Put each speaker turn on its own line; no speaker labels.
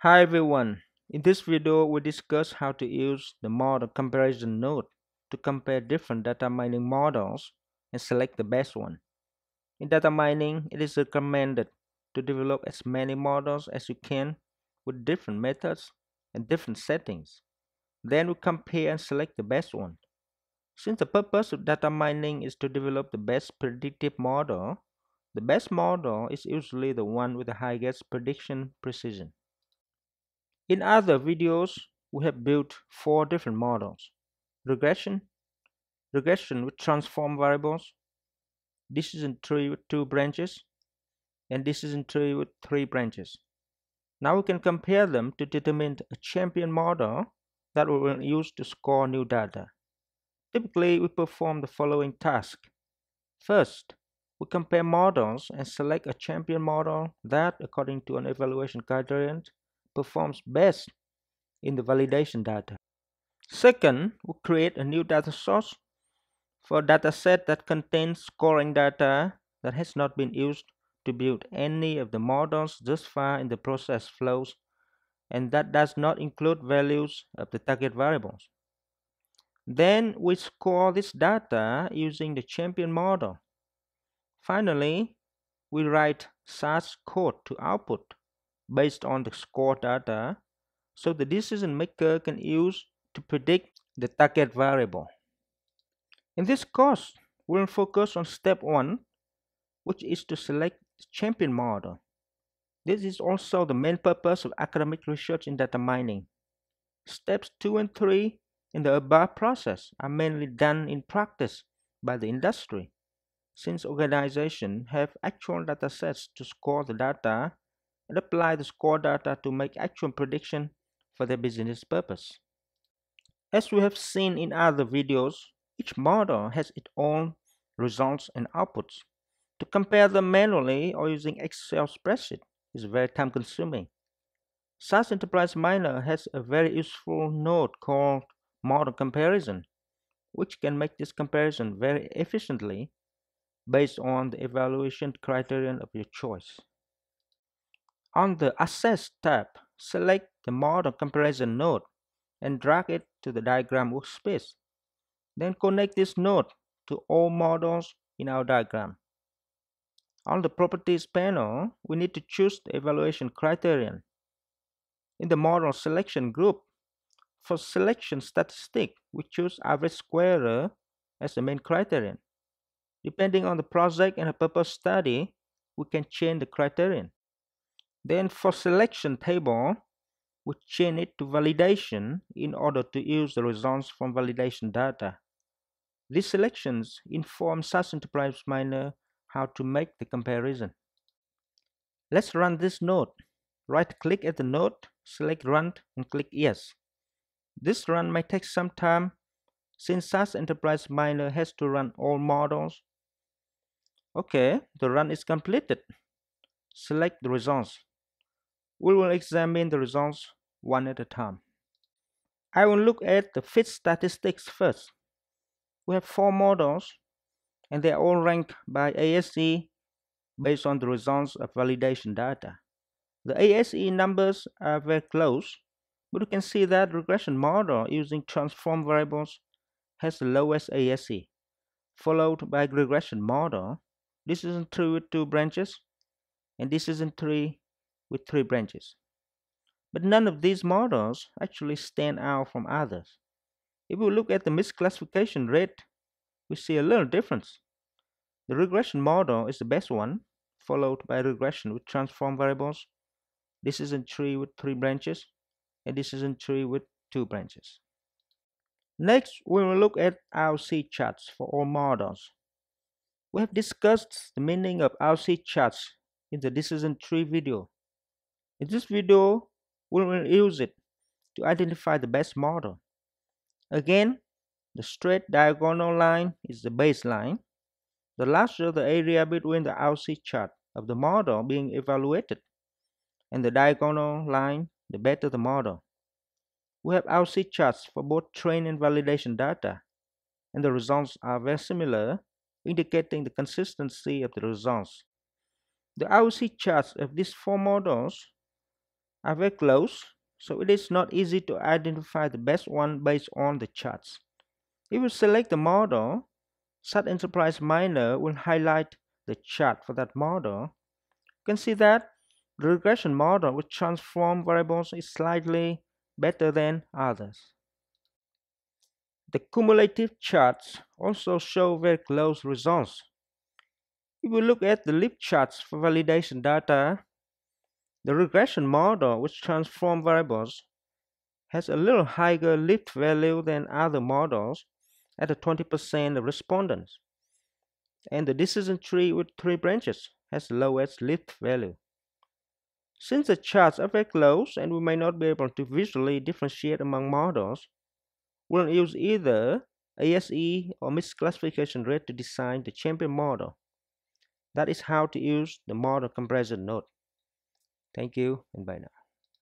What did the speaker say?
Hi everyone. In this video, we discuss how to use the model comparison node to compare different data mining models and select the best one. In data mining, it is recommended to develop as many models as you can with different methods and different settings. Then we compare and select the best one. Since the purpose of data mining is to develop the best predictive model, the best model is usually the one with the highest prediction precision. In other videos, we have built four different models. Regression, regression with transform variables, decision tree with two branches, and decision tree with three branches. Now we can compare them to determine a champion model that we will use to score new data. Typically, we perform the following task. First, we compare models and select a champion model that, according to an evaluation criterion, performs best in the validation data. Second, we create a new data source for a dataset that contains scoring data that has not been used to build any of the models thus far in the process flows and that does not include values of the target variables. Then we score this data using the champion model. Finally, we write SAS code to output based on the score data so the decision maker can use to predict the target variable. In this course, we'll focus on step 1, which is to select the champion model. This is also the main purpose of academic research in data mining. Steps 2 and 3 in the above process are mainly done in practice by the industry, since organizations have actual data sets to score the data and apply the score data to make actual prediction for their business purpose. As we have seen in other videos, each model has its own results and outputs. To compare them manually or using Excel spreadsheet is very time consuming. SAS Enterprise Miner has a very useful node called Model Comparison, which can make this comparison very efficiently based on the evaluation criterion of your choice. On the Assess tab, select the Model Comparison node and drag it to the diagram workspace. Then connect this node to all models in our diagram. On the Properties panel, we need to choose the evaluation criterion. In the Model Selection group, for selection statistic, we choose average square error as the main criterion. Depending on the project and the purpose study, we can change the criterion. Then for selection table, we change it to validation in order to use the results from validation data. These selections inform SAS Enterprise Miner how to make the comparison. Let's run this node. Right-click at the node, select Run and click Yes. This run may take some time since SAS Enterprise Miner has to run all models. Okay, the run is completed. Select the results. We will examine the results one at a time. I will look at the fit statistics first. We have four models and they are all ranked by ASE based on the results of validation data. The ASE numbers are very close, but you can see that regression model using transform variables has the lowest ASE, followed by regression model. This isn't true with two branches, and this isn't true with three branches. But none of these models actually stand out from others. If we look at the misclassification rate, we see a little difference. The regression model is the best one, followed by regression with transform variables. This is a tree with three branches, and this is a tree with two branches. Next, we will look at RC charts for all models. We have discussed the meaning of RC charts in the decision tree video. In this video, we will use it to identify the best model. Again, the straight diagonal line is the baseline. The larger the area between the RC chart of the model being evaluated and the diagonal line, the better the model. We have RC charts for both train and validation data, and the results are very similar, indicating the consistency of the results. The RC charts of these four models are very close, so it is not easy to identify the best one based on the charts. If you select the model, Sat Enterprise Miner will highlight the chart for that model. You can see that the regression model with transform variables is slightly better than others. The cumulative charts also show very close results. If we look at the lift charts for validation data, the regression model with transform variables has a little higher lift value than other models at a 20% of respondents, and the decision tree with three branches has the lowest lift value. Since the charts are very close and we may not be able to visually differentiate among models, we'll use either ASE or misclassification rate to design the champion model. That is how to use the model comparison node. Thank you and bye now.